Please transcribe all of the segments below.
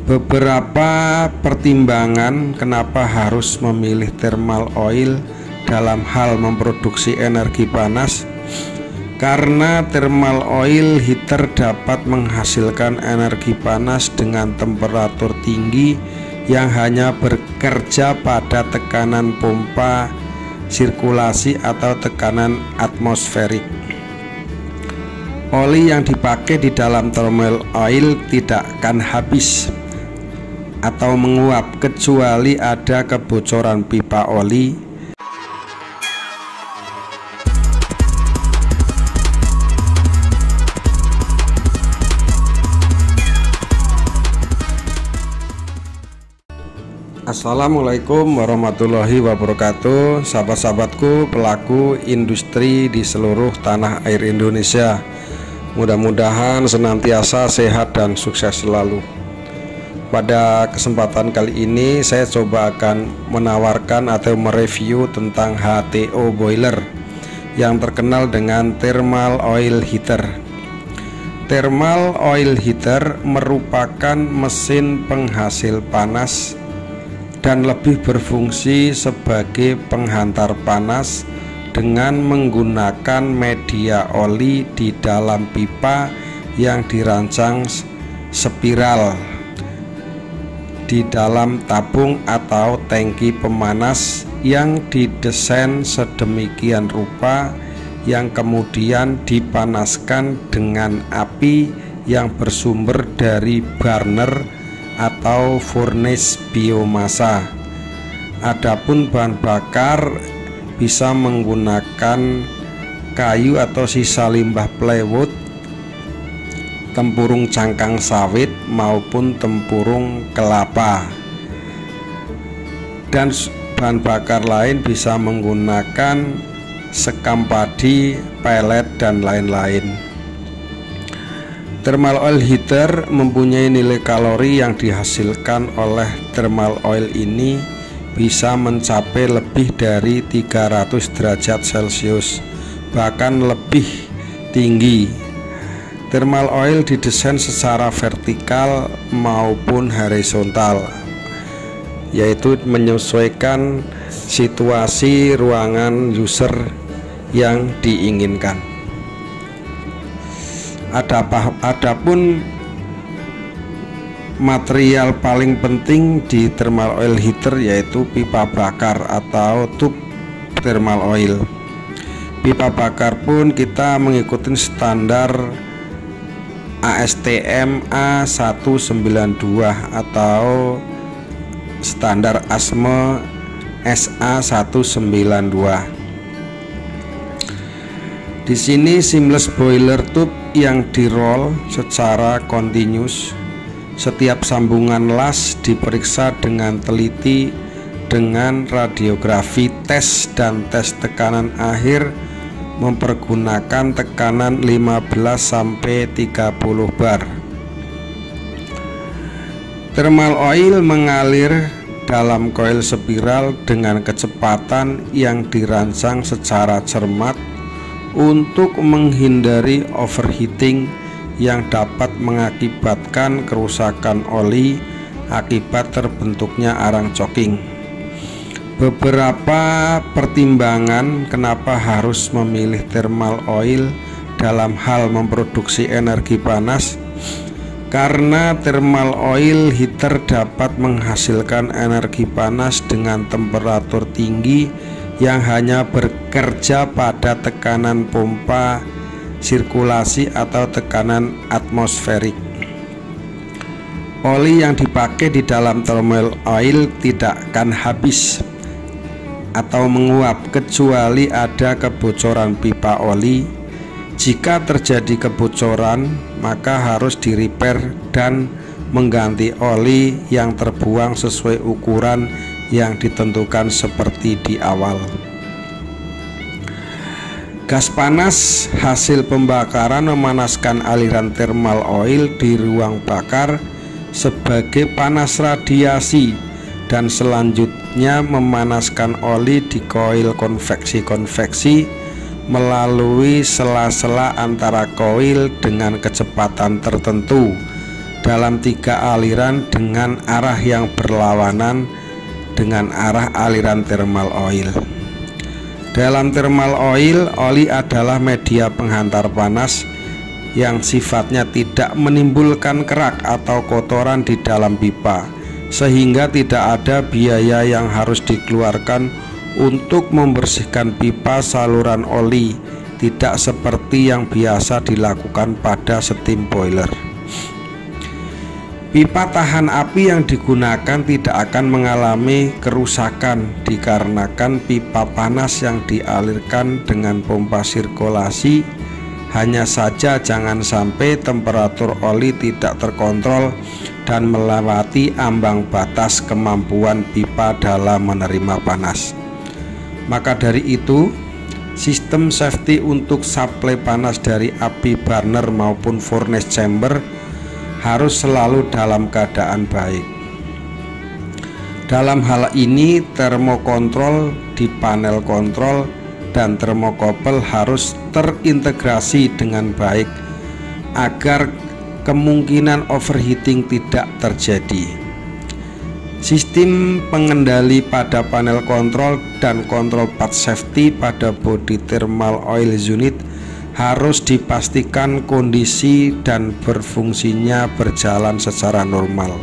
Beberapa pertimbangan kenapa harus memilih thermal oil dalam hal memproduksi energi panas. Karena thermal oil heater dapat menghasilkan energi panas dengan temperatur tinggi yang hanya bekerja pada tekanan pompa sirkulasi atau tekanan atmosferik. Oli yang dipakai di dalam thermal oil tidak akan habis atau menguap kecuali ada kebocoran pipa oli. Assalamualaikum warahmatullahi wabarakatuh, sahabat-sahabatku pelaku industri di seluruh tanah air Indonesia. Mudah-mudahan senantiasa sehat dan sukses selalu. Pada kesempatan kali ini saya coba akan menawarkan atau mereview tentang HTO boiler yang terkenal dengan thermal oil heater. Thermal oil heater merupakan mesin penghasil panas dan lebih berfungsi sebagai penghantar panas dengan menggunakan media oli di dalam pipa yang dirancang spiral di dalam tabung atau tangki pemanas yang didesain sedemikian rupa yang kemudian dipanaskan dengan api yang bersumber dari burner atau furnace biomasa. Adapun bahan bakar bisa menggunakan kayu atau sisa limbah plywood, tempurung cangkang sawit maupun tempurung kelapa. Dan bahan bakar lain bisa menggunakan sekam padi, pelet dan lain-lain. Thermal oil heater mempunyai nilai kalori yang dihasilkan oleh thermal oil ini bisa mencapai lebih dari 300 derajat Celcius, bahkan lebih tinggi. Thermal oil didesain secara vertikal maupun horizontal, yaitu menyesuaikan situasi ruangan user yang diinginkan. Adapun material paling penting di thermal oil heater yaitu pipa bakar atau tube thermal oil. Pipa bakar pun kita mengikuti standar ASTM A192 atau standar ASME SA192. Di sini seamless boiler tube yang di-roll secara continuous. Setiap sambungan las diperiksa dengan teliti dengan radiografi tes dan tes tekanan akhir mempergunakan tekanan 15 sampai 30 bar. Thermal oil mengalir dalam koil spiral dengan kecepatan yang dirancang secara cermat untuk menghindari overheating yang dapat mengakibatkan kerusakan oli akibat terbentuknya arang choking. Beberapa pertimbangan kenapa harus memilih thermal oil dalam hal memproduksi energi panas. Karena thermal oil heater dapat menghasilkan energi panas dengan temperatur tinggi yang hanya bekerja pada tekanan pompa sirkulasi atau tekanan atmosferik. Oli yang dipakai di dalam thermal oil tidak akan habis atau menguap kecuali ada kebocoran pipa oli. Jika terjadi kebocoran, maka harus di-repair dan mengganti oli yang terbuang sesuai ukuran yang ditentukan seperti di awal. Gas panas hasil pembakaran memanaskan aliran thermal oil di ruang bakar sebagai panas radiasi dan selanjutnya memanaskan oli di koil konveksi melalui sela-sela antara koil dengan kecepatan tertentu dalam 3 aliran dengan arah yang berlawanan dengan arah aliran thermal oil. Dalam thermal oil, oli adalah media penghantar panas yang sifatnya tidak menimbulkan kerak atau kotoran di dalam pipa, sehingga tidak ada biaya yang harus dikeluarkan untuk membersihkan pipa saluran oli, tidak seperti yang biasa dilakukan pada steam boiler. Pipa tahan api yang digunakan tidak akan mengalami kerusakan dikarenakan pipa panas yang dialirkan dengan pompa sirkulasi. Hanya saja jangan sampai temperatur oli tidak terkontrol dan melewati ambang batas kemampuan pipa dalam menerima panas. Maka dari itu, sistem safety untuk suplai panas dari api burner maupun furnace chamber harus selalu dalam keadaan baik. Dalam hal ini, termokontrol di panel kontrol dan termokopel harus terintegrasi dengan baik agar kemungkinan overheating tidak terjadi. Sistem pengendali pada panel kontrol dan kontrol path safety pada bodi thermal oil unit harus dipastikan kondisi dan berfungsinya berjalan secara normal.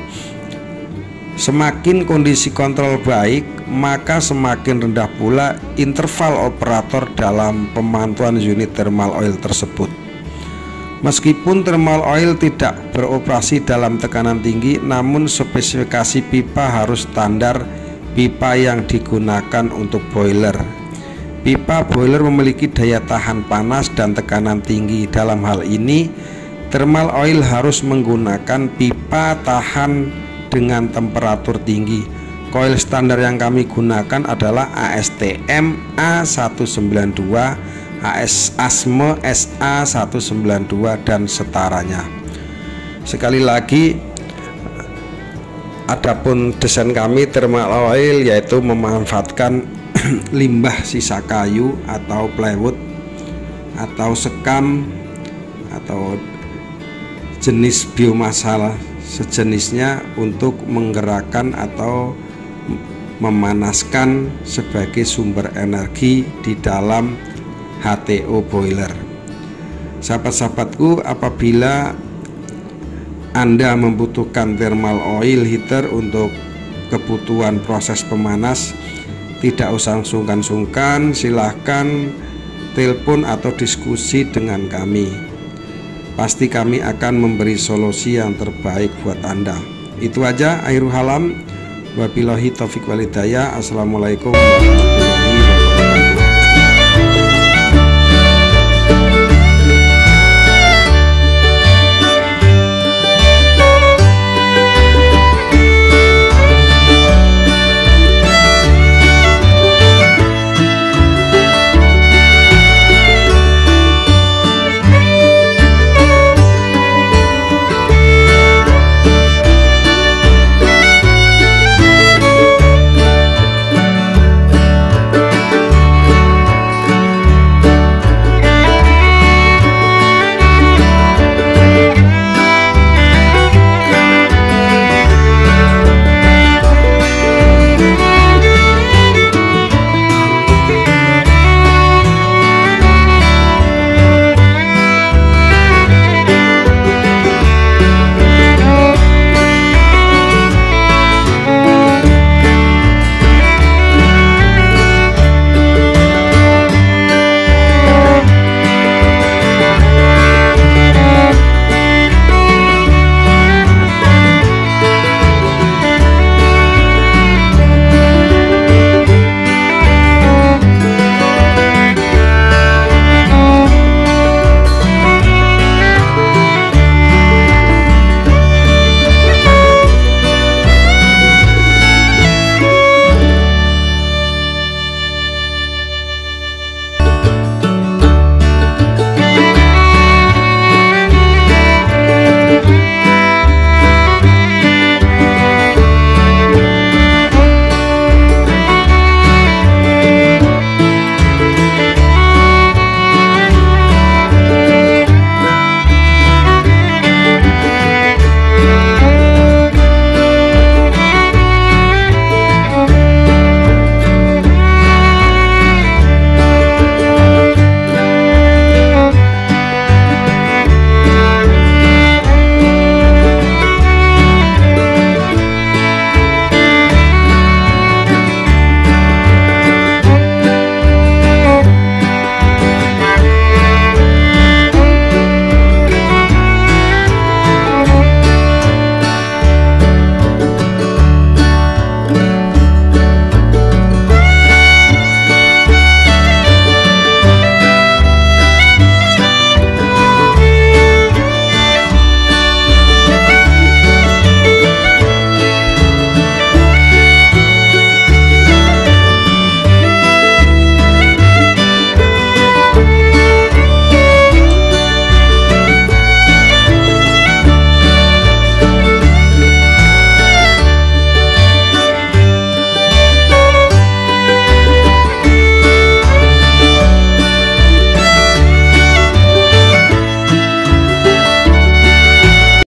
Semakin kondisi kontrol baik, maka semakin rendah pula interval operator dalam pemantauan unit thermal oil tersebut. Meskipun thermal oil tidak beroperasi dalam tekanan tinggi, namun spesifikasi pipa harus standar pipa yang digunakan untuk boiler. Pipa boiler memiliki daya tahan panas dan tekanan tinggi. Dalam hal ini, thermal oil harus menggunakan pipa tahan dengan temperatur tinggi. Coil standar yang kami gunakan adalah ASTM A192, ASME SA192 dan setaranya. Sekali lagi, adapun desain kami thermal oil yaitu memanfaatkan limbah sisa kayu atau plywood atau sekam atau jenis biomasa sejenisnya untuk menggerakkan atau memanaskan sebagai sumber energi di dalam HTO boiler. Sahabat-sahabatku, apabila Anda membutuhkan thermal oil heater untuk kebutuhan proses pemanas, tidak usah sungkan-sungkan, silahkan telepon atau diskusi dengan kami. Pasti kami akan memberi solusi yang terbaik buat Anda. Itu aja, akhirul kalam. Wabillahi taufiq walhidayah. Assalamualaikum warahmatullahi wabarakatuh.